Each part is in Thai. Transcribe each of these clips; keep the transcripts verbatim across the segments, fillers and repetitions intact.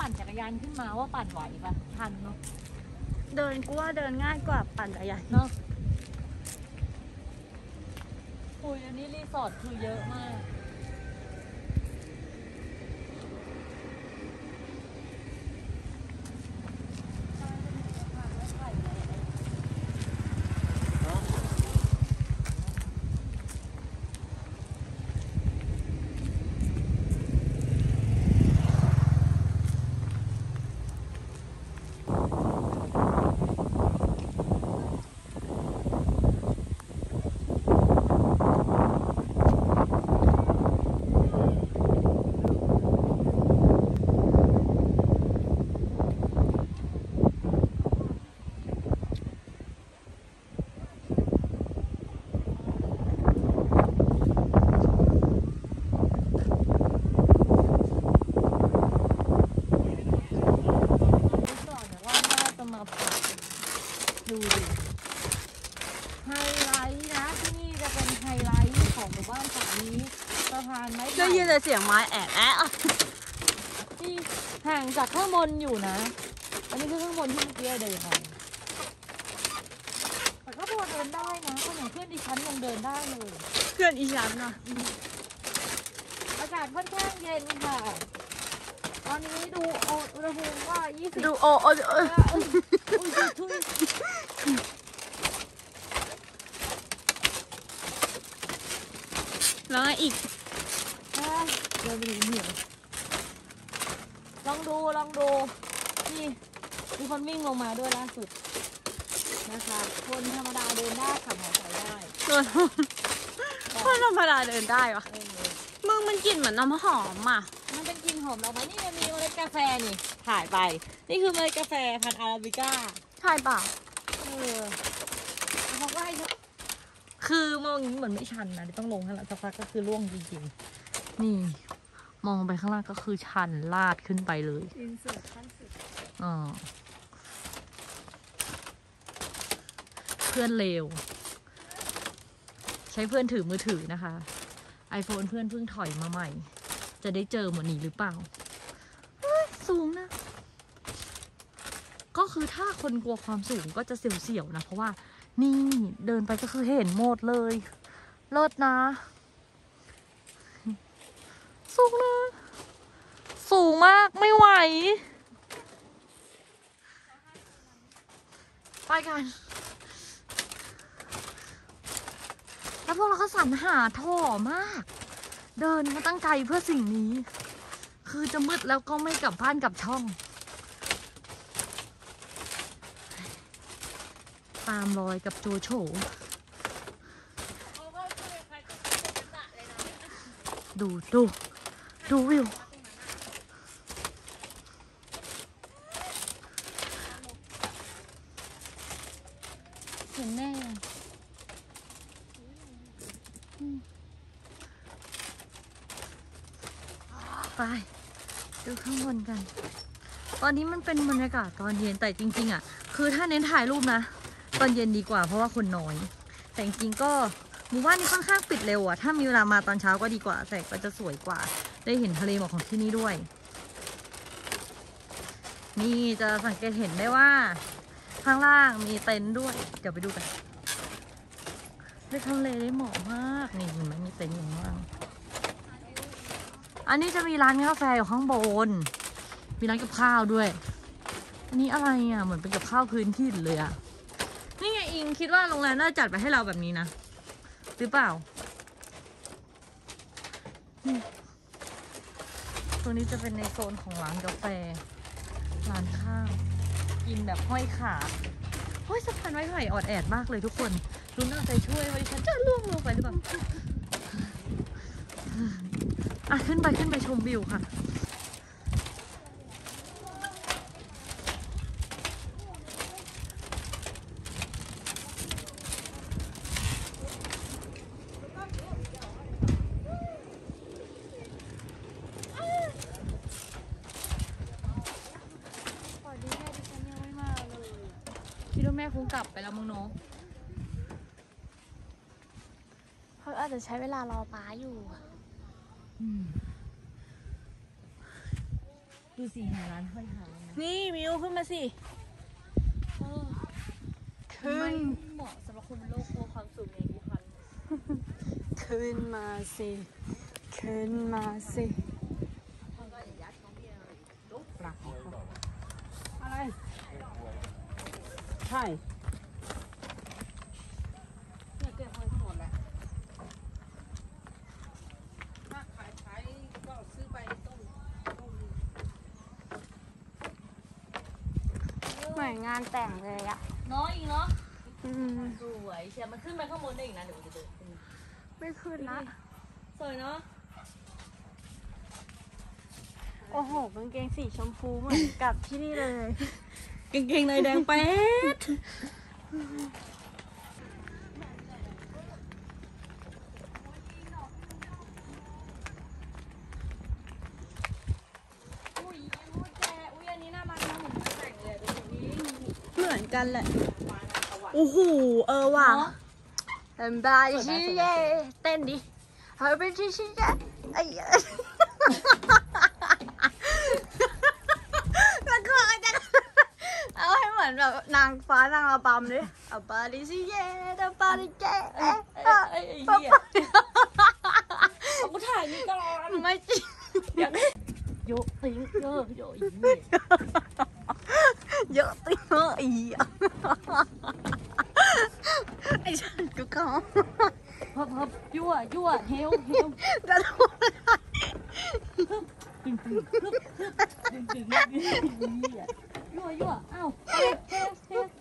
นจักรยานขึ้นมาว่าปั่นไหวปะทันเนาะเดินกูว่าเดินง่ายกว่าปั่นจักรยานเนาะคุยอันนี้รีสอร์ทคือเยอะมากดูดิไฮไลท์นะที่นี่จะเป็นไฮไลท์ของหมู่บ้านฝั่งนี้สะพานไม้ไผ่ได้ยินแต่เสียงไม้แอะแอะที่ห่างจากข้างบนอยู่นะอันนี้คือข้างบนที่เมื่อกี้เดินไปแต่ก็พอเดินได้นะคนอย่างเพื่อนดิฉันยังเดินได้เลยเพื่อนอีฉันนะอากาศค่อนข้างเย็นค่ะตอนนี้ดูอุณหภูมิว่ายี่สิบดูโอโอโอแล้วอีกเดินไปถึงเหนียวลองดูลองดูนี่มีคนวิ่งลงมาด้วยล่าสุดนะคะคนธรรมดาเดินได้ขับมอเตอร์ไซค์ได้คนธรรมดาเดินได้ปะมึงมันกลิ่นเหมือนน้ำหอมอ่ะมันเป็นกลิ่นหอมเราไหมนี่มันมีเมล็ดกาแฟนี่ถ่ายไปนี่คือเมล็ดกาแฟพันธุ์อาราบิก้าใช่ป่ะเออเขาก็ให้คือมองอย่างนี้เหมือนไม่ชันนะต้องลงข้างล่างสักพักก็คือร่วงจริงๆนี่มองไปข้างล่างก็คือชันลาดขึ้นไปเลยอินเสิร์ตขั้นสุดอ๋อเพื่อนเลวใช้เพื่อนถือมือถือนะคะ iPhone เพื่อนเพิ่งถอยมาใหม่จะได้เจอเหมือนนี้หรือเปล่าสูงนะก็คือถ้าคนกลัวความสูงก็จะเสียวๆนะเพราะว่านี่เดินไปก็คือเห็นหมดเลยเลิศนะสูงนะสูงมากไม่ไหวไปกันแล้วพวกเราก็สรรหาท่อมากเดินมาตั้งใจเพื่อสิ่งนี้คือจะมืดแล้วก็ไม่กลับบ้านกลับช่องตามรอยกับโจโฉดูดูดูวิวเห็นแน่ไปดูข้างบนกันตอนนี้มันเป็นบรรยากาศตอนเย็นแต่จริงๆอ่ะคือถ้าเน้นถ่ายรูปนะตอนเย็นดีกว่าเพราะว่าคนน้อยแต่จริงๆก็หมู่บ้านนี้ค่อนข้างปิดเร็วอ่ะถ้ามีเวลามาตอนเช้าก็ดีกว่าแต่ก็จะสวยกว่าได้เห็นทะเลหมอกของที่นี่ด้วยนี่จะสังเกตเห็นได้ว่าข้างล่างมีเต็นท์ด้วยเดี๋ยวไปดูกันได้ทะเลได้หมอกมากนี่เห็นไหมมีเต็นท์อยู่ข้างล่างอันนี้จะมีร้านกาแฟอยู่ข้างบนมีร้านกับข้าวด้วยอันนี้อะไรอ่ะเหมือนเป็นกับข้าวพื้นที่เลยอ่ะนี่ไงอิงคิดว่าโรงแรมน่าจัดไปให้เราแบบนี้นะหรือเปล่าตรงนี้จะเป็นในโซนของร้านกาแฟร้านข้าวกินแบบห้อยขาเฮ้ยสะพานไม้ไผ่ออดแอดมากเลยทุกคนรู้น่าใจช่วยไว้ฉันจะล่วงลงไปหรือเปล่าอ่ะขึ้นไปขึ้นไปชมวิวค่ะคิดว่าแม่คงกลับไปแล้วมั้งเนาะเขาอาจจะใช้เวลารอป้าอยู่ดูสิเห็นร้านห้อยเท้าไหมนี่มิวขึ้นมาสิเออขึ้ไม่นเหมาะสำหรับคนโลกกลัวความสูงอย่างดิฉันขึ้นมาสิ ขึ้นมาสิอะไร ใช่เนี่ยเก็บไว้หมดแหละถ้าขายขายก็ซื้อไปต้มต้มเหมือนงานแต่งเลยอะน้อยอีกเนาะอืมสวยเชียร์มันขึ้นไปข้างบนได้อีกนะเดี๋ยวมันจะเดินขึ้นไม่ขึ้นนะสวยเนาะโอ้โหกางเกงสีชมพูเหมือนกับที่นี่เลยกางเกงในแดงแป๊ดอุ้ยอุ้ยแกอุ้ยอันนี้น่ารักนะเหมือนแต่งเลยดูสิเหมือนกันแหละ โอ้โห เออว่ะเต้นบายชิเย่เต้นดิเฮ้ยเป็นชิชิเย่ไอ้ยแล้วก็จะเอาให้เหมือนแบบนางฟ้านางระบำดิเอาบาลิชิเย่เดบาลิเย่เอ๊ะไอ้ไอ้ไอ้เหี้ยเอากูถ่ายนี่ก่อนไม่จริงอยากได้โยกติ้งเยอะโยกอีกนี่เยอะติ๊งอีอ่ะไอ้ฉันกูก็พับพับยั่วยั่วเฮลเฮลจะทำอะไรตึงตึงตึงตึงตึงตึงนี่อ่ะยั่วยั่วอ้าวเฮลเฮลเฮล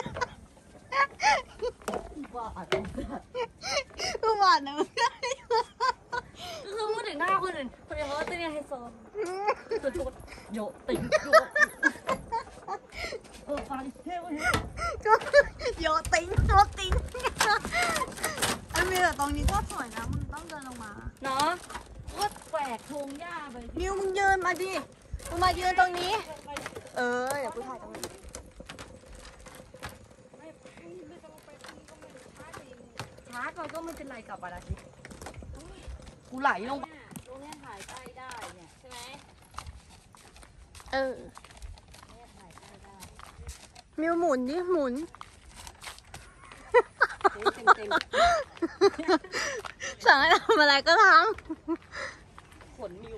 บ้าอะไรกูหวานนะคือพูดถึงหน้าคนอื่นคนอื่นเขาก็เต้นไฮโซตัวโจดโยติ้งโยเออฟันเฮลเฮลโยติ๊งโยติ๊งไอ้เมียตรงนี้ก็สวยนะมึงต้องเดินลงมาเนาะก็แปลกทงหญ้าไปนิวมึงยืนมาดิมึงมายืนตรงนี้ เออเดี๋ยวกูถ่ายตรงนี้ช้าก่อนก็ไม่เป็นไรกลับมาละสิกูไหลลงตรงนี้ถ่ายใต้ได้เนี่ยใช่ไหมเออเนี่ยถ่ายใต้ได้มิวหมุนดิหมุนเต็มเต็มสั่งให้ทำอะไรก็ทขนมิว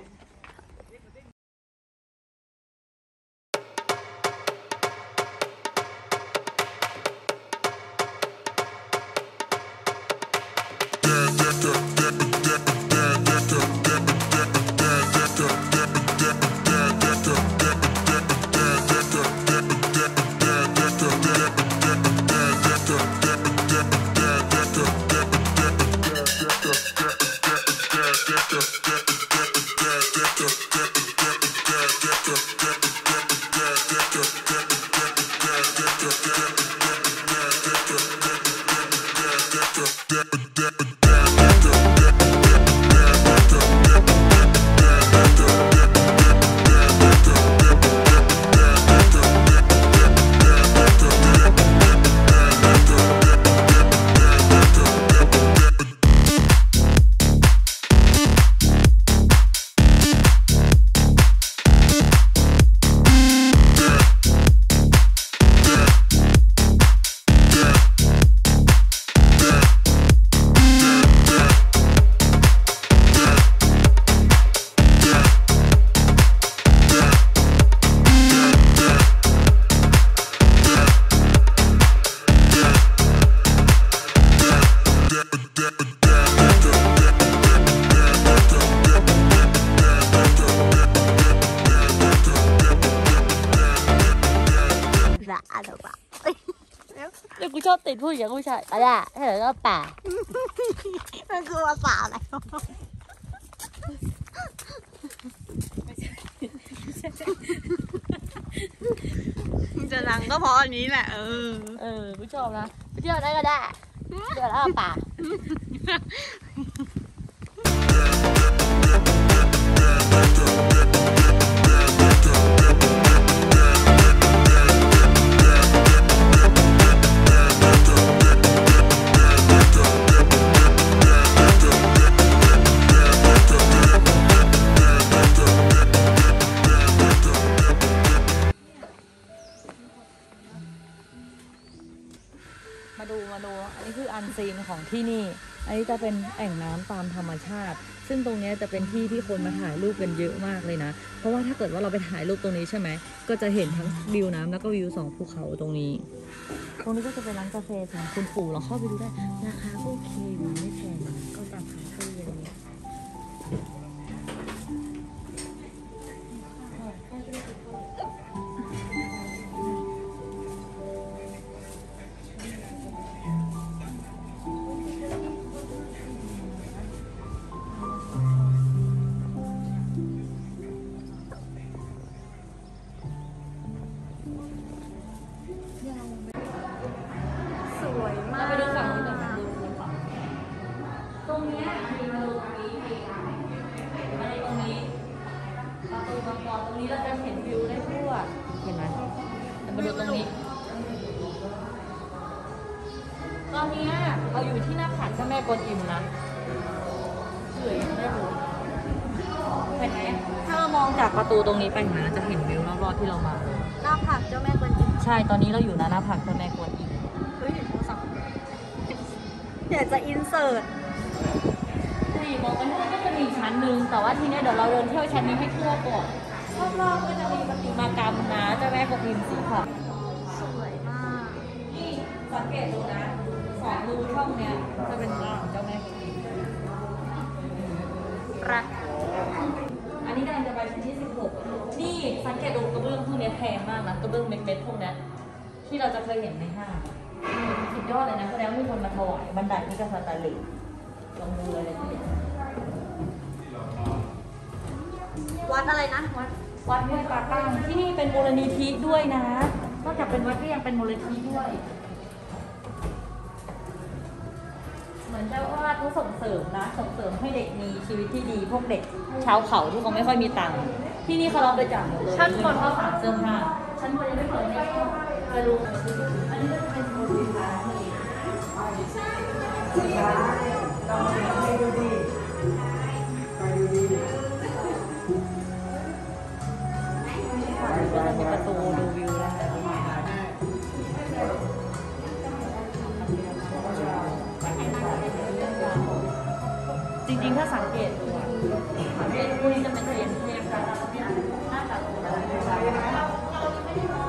ำละอะไรวะเดี๋ยวกูชอบติดผู้หญิงกับผู้ชายอะไรอะเธอก็ป่ามันคือภาษาอะไรวะมึงจะดังก็เพราะอันนี้แหละเออเออกูชอบนะไปเที่ยวได้ก็ได้เดี๋ยวแล้วป่าที่นี่ อันนี้จะเป็นแอ่งน้ำตามธรรมชาติ ซึ่งตรงนี้จะเป็นที่ที่คนมาถ่ายรูปกันเยอะมากเลยนะ เพราะว่าถ้าเกิดว่าเราไปถ่ายรูปตรงนี้ใช่ไหม ก็จะเห็นทั้งวิวน้ำแล้วก็วิวสองภูเขาตรงนี้ ตรงนี้ก็จะเป็นร้านกาแฟของคุณปู่เราเข้าไปดูได้ ราคาก็โอเคอยู่ไม่แพงก็ตามคาเฟ่อะไรเงี้ยสวยมากเราไปดูฝั่งนู้นก่อนนะดูฝั่งตรงเนี้ยมีมาดูตรงนี้มีมาดูตรงนี้ประตูบางบอนตรงนี้เราจะเห็นวิวได้ทั่ว เห็นไหมมาดูตรงนี้ ตอนนี้เราอยู่ที่หน้าผาเจ้าแม่กวนอิมนะสวยยังไม่รู้เห็นไหมถ้าเรามองจากประตูตรงนี้ไปนะจะเห็นวิวรอบๆที่เรามาหน้าผักเจ้าแม่กวนอิมใช่ ตอนนี้เราอยู่หน้าผาเจ้าแม่กวนอิมเฮ้ยเห็นโทรศัพท์อยากจะอินเสิร์ตสี่มองไปข้างหน้าก็จะมีอีกชั้นหนึ่งแต่ว่าทีนี้เดี๋ยวเราเดินเที่ยวชั้นนี้ให้ทั่วก่อนรอบๆก็จะมีประติมากรรมนะเจ้าแม่กวนอิมสีขาวสวยมากนี่สังเกตดูนะสองรูช่องเนี้ยจะเป็นร่างของเจ้าแม่กวนอิมรักอันนี้กำลังจะไปชั้นที่สิบหกนี่สังเกตดูกระเบื้องพวกเนี้ยแพงมากนะกระเบื้องเม็ดๆพวกเนี้ยที่เราจะเคยเห็นในห้างสุดยอดเลยนะแสดงว่ามีคนมาถวายบันไดนี่ก็สแตนเลสลองดูเลยเลยที่เด็ดวัดอะไรนะ วัดวัดห้วยปลาตั้งที่นี่เป็นมูลนิธิด้วยนะนอกจากเป็นวัดก็ยังเป็นมูลนิธิด้วย เหมือนเจ้าอาวาสเขาส่งเสริมนะส่งเสริมให้เด็กมีชีวิตที่ดีพวกเด็กชาวเขาที่เขาไม่ค่อยมีตังค์ที่นี่เขารับไปจากหมดเลยชั้นบนข้าวสารเสื้อผ้าชั้นบนยังไม่เปิดให้เข้าไปดูอันนี้ก็จะเป็นโซนสินค้าก็จะมีประตูดูวิวนะคะจริงๆถ้าสังเกตดูอะสังเกตพวกนี้จะเป็นเทียนเทพกันหน้าตัด